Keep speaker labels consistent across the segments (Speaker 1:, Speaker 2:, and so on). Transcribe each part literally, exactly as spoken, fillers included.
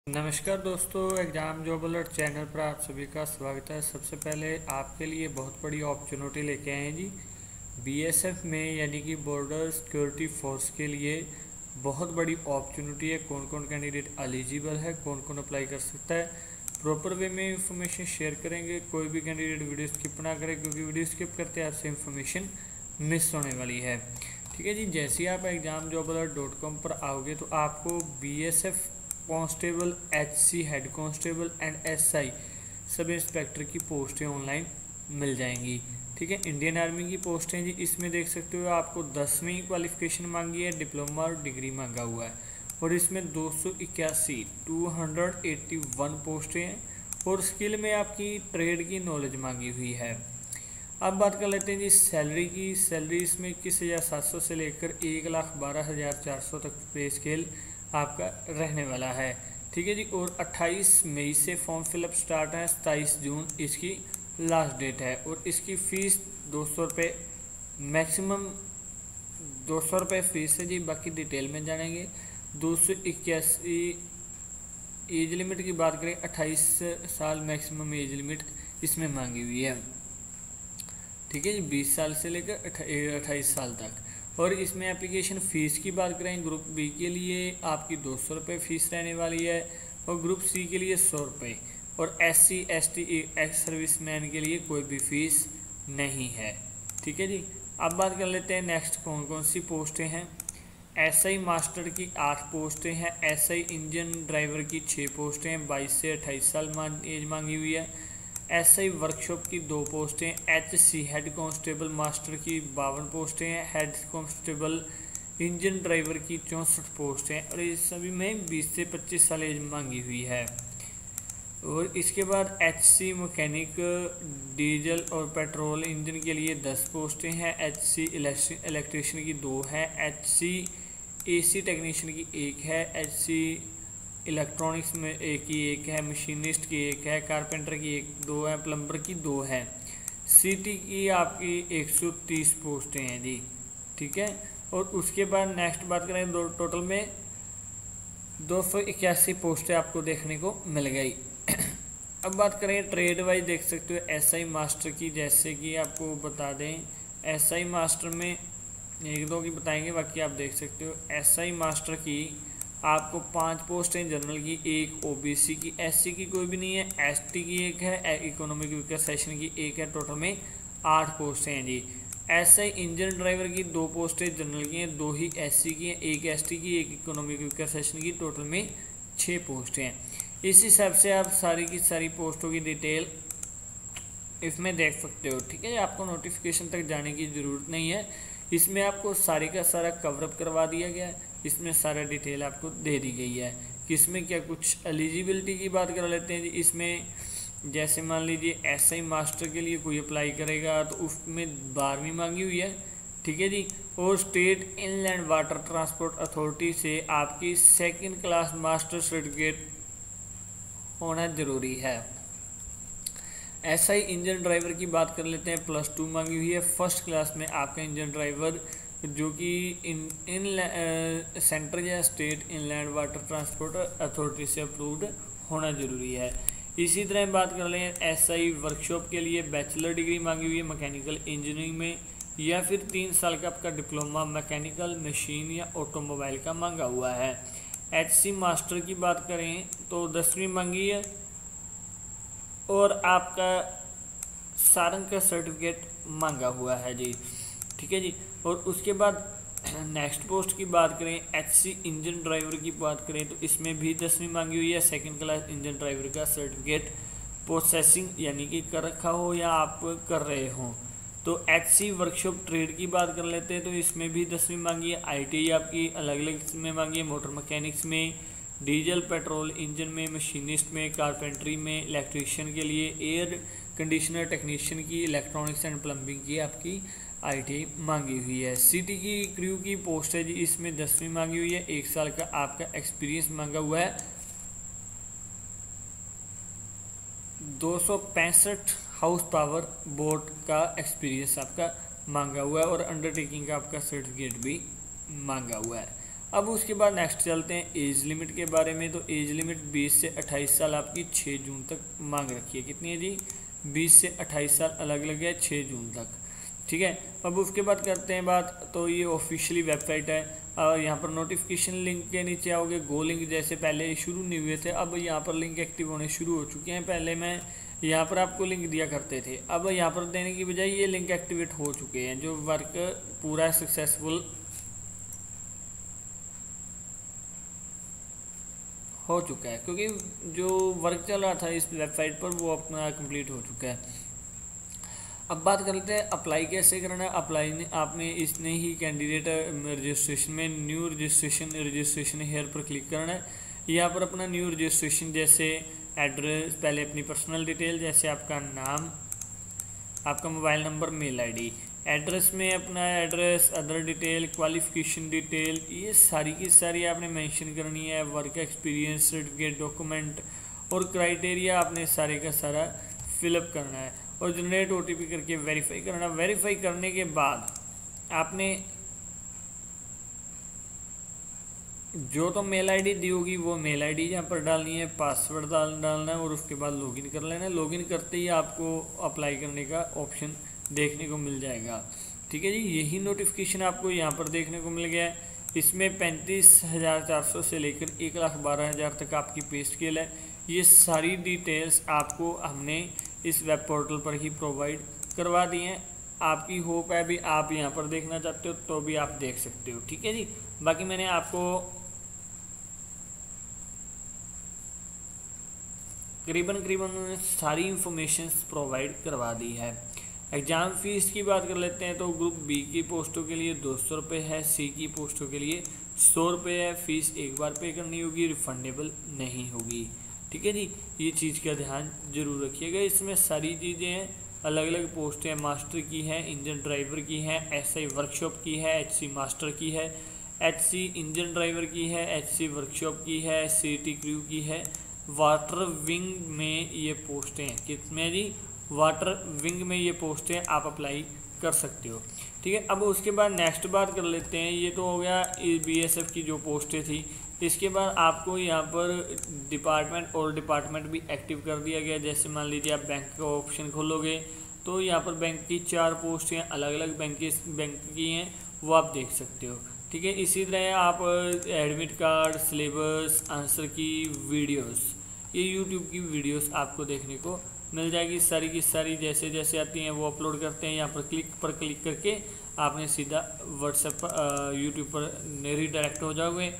Speaker 1: नमस्कार दोस्तों, exam job alert channel पर आप सभी का स्वागत है। सबसे पहले आपके लिए बहुत बड़ी अपॉर्चुनिटी लेके आए हैं जी। बीएसएफ में यानी कि बॉर्डर सिक्योरिटी फोर्स के लिए बहुत बड़ी अपॉर्चुनिटी है। कौन कौन कैंडिडेट एलिजिबल है, कौन कौन अप्लाई कर सकता है, प्रॉपर वे में इंफॉर्मेशन शेयर करेंगे। कोई भी कैंडिडेट वीडियो स्किप ना करें, क्योंकि वीडियो स्किप करते आपसे इंफॉर्मेशन मिस होने वाली है। ठीक है जी। जैसे ही आप exam job alert dot com पर आओगे तो आपको BSF constable, HC head constable and SI sub inspector की पोस्टें ऑनलाइन मिल जाएंगी। ठीक है। इंडियन आर्मी की पोस्टें जी, इसमें देख सकते हो आपको दसवीं क्वालिफिकेशन मांगी है, डिप्लोमा और डिग्री मांगा हुआ है, और इसमें दो सौ इक्यासी टू हंड्रेड एट्टी वन पोस्टें हैं, और स्किल में आपकी ट्रेड की नॉलेज मांगी हुई है। अब बात कर लेते हैं जी सैलरी की। सैलरी इसमें इक्कीस हज़ार सात सौ से लेकर एक लाख बारह हज़ार चार सौ तक पे स्केल आपका रहने वाला है। ठीक है जी। और अट्ठाईस मई से फॉर्म फिलअप स्टार्ट है, सत्ताईस जून इसकी लास्ट डेट है, और इसकी फ़ीस दो सौ रुपये मैक्सिमम दो सौ रुपये फीस है जी। बाकी डिटेल में जानेंगे। दो सौ इक्यासी एज लिमिट की बात करें, अट्ठाईस साल मैक्सिमम एज लिमिट इसमें मांगी हुई है। ठीक है जी। बीस साल से लेकर अट्ठाईस साल तक। और इसमें एप्लीकेशन फ़ीस की बात करें, ग्रुप बी के लिए आपकी दो सौ रुपये फ़ीस रहने वाली है, और ग्रुप सी के लिए सौ रुपये, और S C S T ex serviceman के लिए कोई भी फ़ीस नहीं है। ठीक है जी। अब बात कर लेते हैं नेक्स्ट कौन कौन सी पोस्टें हैं। एसआई मास्टर की आठ पोस्टें हैं, एसआई इंजन ड्राइवर की छः पोस्टें हैं, बाईस से अट्ठाईस साल एज मांगी हुई है। एसआई वर्कशॉप की दो पोस्टें, H C head constable master की बावन पोस्टें हैं, हेड कांस्टेबल इंजन ड्राइवर की चौंसठ पोस्टें हैं, और इस सभी में बीस से पच्चीस साल एज मांगी हुई है। और इसके बाद एच सी मैकेनिक डीजल और पेट्रोल इंजन के लिए दस पोस्टें हैं, एच सी इलेक्ट्रिशियन की दो हैं, एच सी ए सी टेक्नीशियन की एक है, एच सी इलेक्ट्रॉनिक्स में एक ही एक है, मशीनिस्ट की एक है, कारपेंटर की एक दो है, प्लम्बर की दो है। सीटी की आपकी एक सौ तीस पोस्टें हैं जी। ठीक है। और उसके बाद नेक्स्ट बात करें, दो टोटल में दो सौ इक्यासी पोस्टें आपको देखने को मिल गई। अब बात करें ट्रेड वाइज, देख सकते हो एसआई मास्टर की, जैसे कि आपको बता दें एसआई मास्टर में एक दो की बताएंगे, बाकी आप देख सकते हो। एसआई मास्टर की आपको पांच पोस्टें जनरल की, एक ओबीसी की, एससी की कोई भी नहीं है, एसटी की एक है, इकोनॉमिक वीकर सेक्शन की एक है, टोटल में आठ पोस्टें हैं जी। एसआई इंजन ड्राइवर की दो पोस्टें जनरल की हैं, दो ही एससी की हैं, एक एसटी की, एक इकोनॉमिक वीकर सेक्शन की, टोटल में छः पोस्टें हैं। इस हिसाब से आप सारी की सारी पोस्टों की डिटेल इसमें देख सकते हो। ठीक है। आपको नोटिफिकेशन तक जाने की ज़रूरत नहीं है, इसमें आपको सारी का सारा कवरअप करवा दिया गया है, इसमें सारा डिटेल आपको दे दी गई है कि इसमें क्या कुछ एलिजिबिलिटी की बात कर लेते हैं जी। इसमें जैसे मान लीजिए एसआई मास्टर के लिए कोई अप्लाई करेगा तो उसमें बारहवीं मांगी हुई है। ठीक है जी। और state inland water transport authority से आपकी सेकंड क्लास मास्टर सर्टिफिकेट होना ज़रूरी है। एसआई इंजन ड्राइवर की बात कर लेते हैं, प्लस टू मांगी हुई है। फर्स्ट क्लास में आपका इंजन ड्राइवर जो कि इन इन सेंट्रल या state inland water transport authority से अप्रूव्ड होना जरूरी है। इसी तरह बात कर लें एसआई वर्कशॉप के लिए बैचलर डिग्री मांगी हुई है मैकेनिकल इंजीनियरिंग में, या फिर तीन साल का आपका डिप्लोमा मैकेनिकल मशीन या ऑटोमोबाइल का मांगा हुआ है। एचसी मास्टर की बात करें तो दसवीं मांगी है, और आपका सारंग का सर्टिफिकेट मांगा हुआ है जी। ठीक है जी। और उसके बाद नेक्स्ट पोस्ट की बात करें, एचसी इंजन ड्राइवर की बात करें तो इसमें भी दसवीं मांगी हुई है, सेकंड क्लास इंजन ड्राइवर का सर्टिफिकेट प्रोसेसिंग यानी कि कर रखा हो या आप कर रहे हो। तो एचसी वर्कशॉप ट्रेड की बात कर लेते हैं तो इसमें भी दसवीं मांगी है। आईटीआई आपकी अलग अलग में मांगी है, मोटर मैकेनिक्स में, डीजल पेट्रोल इंजन में, मशीनिस्ट में, कारपेंट्री में, इलेक्ट्रीशियन के लिए, एयर कंडीशनर टेक्नीशियन की, इलेक्ट्रॉनिक्स एंड प्लम्बिंग की आपकी आईटीआई मांगी हुई है। सिटी की क्रू की पोस्ट है जी, इसमें दसवीं मांगी हुई है, एक साल का आपका एक्सपीरियंस मांगा हुआ है, दो सौ पैंसठ हाउस पावर बोट का एक्सपीरियंस आपका मांगा हुआ है, और अंडरटेकिंग का आपका सर्टिफिकेट भी मांगा हुआ है। अब उसके बाद नेक्स्ट चलते हैं एज लिमिट के बारे में। तो एज लिमिट बीस से अट्ठाईस साल आपकी छः जून तक मांग रखी है। कितनी है जी? बीस से अट्ठाईस साल अलग अलग है, छः जून तक। ठीक है, अब उसके बाद करते हैं बात, तो ये ऑफिशियली वेबसाइट है। और यहाँ पर नोटिफिकेशन लिंक के नीचे आओगे, गो लिंक जैसे पहले शुरू नहीं हुए थे, अब यहाँ पर लिंक एक्टिव होने शुरू हो चुके हैं। पहले मैं यहाँ पर आपको लिंक दिया करते थे, अब यहाँ पर देने की बजाय ये लिंक एक्टिवेट हो चुके हैं। जो वर्क पूरा सक्सेसफुल हो चुका है, क्योंकि जो वर्क चल रहा था इस वेबसाइट पर वो अपना कंप्लीट हो चुका है। अब बात कर लेते हैं अप्लाई कैसे करना है। अप्लाई ने आपने इसने ही कैंडिडेट रजिस्ट्रेशन में न्यू रजिस्ट्रेशन रजिस्ट्रेशन हेयर पर क्लिक करना है। यहाँ पर अपना न्यू रजिस्ट्रेशन जैसे एड्रेस, पहले अपनी पर्सनल डिटेल जैसे आपका नाम, आपका mobile number, mail ID, address में अपना address, other detail, qualification detail, ये सारी की सारी आपने मेंशन करनी है। वर्क एक्सपीरियंस सर्टिफिकेट, डॉक्यूमेंट और क्राइटेरिया आपने सारे का सारा फिलअप करना है और जनरेट ओटीपी करके वेरीफाई करना। वेरीफाई करने के बाद आपने जो तो मेल आईडी दी होगी वो मेल आईडी यहाँ पर डालनी है, पासवर्ड डाल डालना है और उसके बाद लॉगिन कर लेना है। लॉगिन करते ही आपको अप्लाई करने का ऑप्शन देखने को मिल जाएगा। ठीक है जी, यही नोटिफिकेशन आपको यहाँ पर देखने को मिल गया है। इसमें पैंतीस हज़ार चार सौ से लेकर एक लाख बारह हज़ार तक आपकी पे स्केल है। ये सारी डिटेल्स आपको हमने इस वेब पोर्टल पर ही प्रोवाइड करवा दी हैं। आपकी होप है भी आप यहाँ पर देखना चाहते हो तो भी आप देख सकते हो। ठीक है जी, बाकी मैंने आपको करीबन करीबन सारी इंफॉर्मेशन प्रोवाइड करवा दी है। एग्ज़ाम फीस की बात कर लेते हैं तो ग्रुप बी की पोस्टों के लिए दो सौ रुपये है, सी की पोस्टों के लिए सौ रुपये है। फीस एक बार पे करनी होगी, रिफंडेबल नहीं होगी। ठीक है जी, ये चीज़ का ध्यान जरूर रखिएगा। इसमें सारी चीज़ें हैं, अलग अलग पोस्टें हैं, मास्टर की है, इंजन ड्राइवर की है, एसआई वर्कशॉप की है, एचसी मास्टर की है, एचसी इंजन ड्राइवर की है, एचसी वर्कशॉप की है, सीटी क्रू की है। वाटर विंग में ये पोस्टें हैं, कितने जी? वाटर विंग में ये पोस्टें आप अप्लाई कर सकते हो। ठीक है, अब उसके बाद नेक्स्ट बात कर लेते हैं। ये तो हो गया बीएसएफ की जो पोस्टें थी। इसके बाद आपको यहाँ पर डिपार्टमेंट और डिपार्टमेंट भी एक्टिव कर दिया गया। जैसे मान लीजिए आप बैंक का ऑप्शन खोलोगे तो यहाँ पर बैंक की चार पोस्टें अलग अलग बैंक की बैंक की हैं, वो आप देख सकते हो। ठीक है, इसी तरह आप admit card, syllabus, answer key videos, ये यूट्यूब की वीडियोस आपको देखने को मिल जाएगी। सारी की सारी जैसे जैसे आती हैं वो अपलोड करते हैं। यहाँ पर क्लिक पर क्लिक करके आपने सीधा व्हाट्सएप पर यूट्यूब पर रीडायरेक्ट हो जाओगे।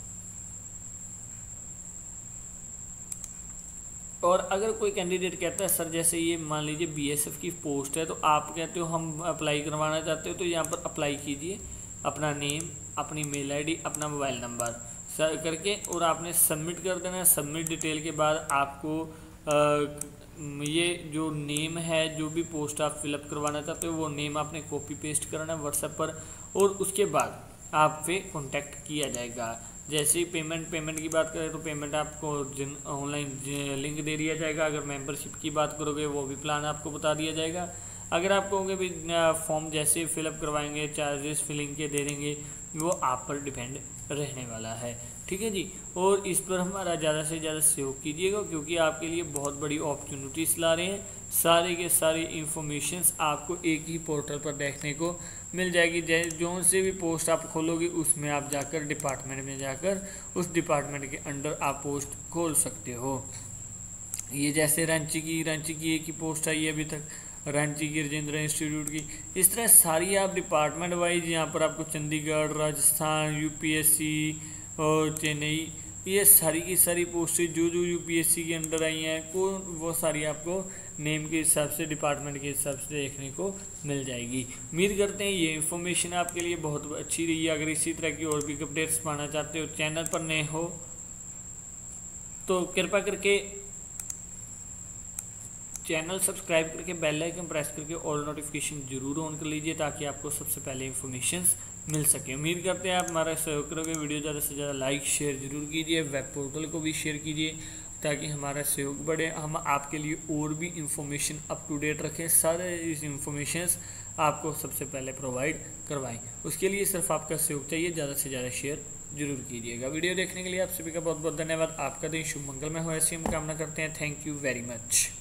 Speaker 1: और अगर कोई कैंडिडेट कहता है सर जैसे ये मान लीजिए बीएसएफ की पोस्ट है तो आप कहते हो हम अप्लाई करवाना चाहते हो, तो यहाँ पर अप्लाई कीजिए, अपना नेम, अपनी मेल आईडी, अपना मोबाइल नंबर सर करके और आपने सबमिट कर देना है। सबमिट डिटेल के बाद आपको आ, ये जो नेम है, जो भी पोस्ट आप फिलअप करवाना चाहते हो वो नेम आपने कॉपी पेस्ट करना है व्हाट्सएप पर और उसके बाद आप पे कॉन्टैक्ट किया जाएगा। जैसे ही पेमेंट पेमेंट की बात करें तो पेमेंट आपको जिन ऑनलाइन लिंक दे दिया जाएगा। अगर मेंबरशिप की बात करोगे वो भी प्लान आपको बता दिया जाएगा। अगर आप कहोगे भी फॉर्म जैसे फिलअप करवाएंगे चार्जेस फिलिंग के दे देंगे, वो आप पर डिपेंड रहने वाला है। ठीक है जी, और इस पर हमारा ज़्यादा से ज़्यादा सहयोग कीजिएगा क्योंकि आपके लिए बहुत बड़ी अपॉर्चुनिटीज़ ला रहे हैं। सारे के सारे इंफॉर्मेशंस आपको एक ही पोर्टल पर देखने को मिल जाएगी। जो से भी पोस्ट आप खोलोगे उसमें आप जाकर डिपार्टमेंट में जाकर उस डिपार्टमेंट के अंडर आप पोस्ट खोल सकते हो। ये जैसे रांची की रांची की एक ही पोस्ट आई है अभी तक, रांची की राजेंद्र इंस्टीट्यूट की। इस तरह सारी आप डिपार्टमेंट वाइज यहाँ पर आपको चंडीगढ़, राजस्थान, यूपीएससी और चेन्नई, ये सारी की सारी पोस्टें जो जो यूपीएससी के अंडर आई हैं को वो सारी आपको नेम के हिसाब से, डिपार्टमेंट के हिसाब से देखने को मिल जाएगी। उम्मीद करते हैं ये इन्फॉर्मेशन आपके लिए बहुत अच्छी रही है। अगर इसी तरह की और भी अपडेट्स पाना चाहते हो, चैनल पर नए हो तो कृपया करके चैनल सब्सक्राइब करके बेल आइकन प्रेस करके ऑल नोटिफिकेशन जरूर ऑन कर लीजिए ताकि आपको सबसे पहले इन्फॉर्मेशन मिल सके। उम्मीद करते हैं आप हमारा सहयोग करोगे। वीडियो ज़्यादा से ज़्यादा लाइक शेयर जरूर कीजिए, वेब पोर्टल को भी शेयर कीजिए ताकि हमारा सहयोग बढ़े, हम आपके लिए और भी इंफॉर्मेशन अप टू डेट रखें, सारे इस इंफॉर्मेशंस आपको सबसे पहले प्रोवाइड करवाएं। उसके लिए सिर्फ आपका सहयोग चाहिए, ज़्यादा से ज़्यादा शेयर जरूर कीजिएगा। वीडियो देखने के लिए आप सभी का बहुत बहुत धन्यवाद। आपका दिन शुभ मंगलमय हो ऐसी हम कामना करते हैं। Thank you very much.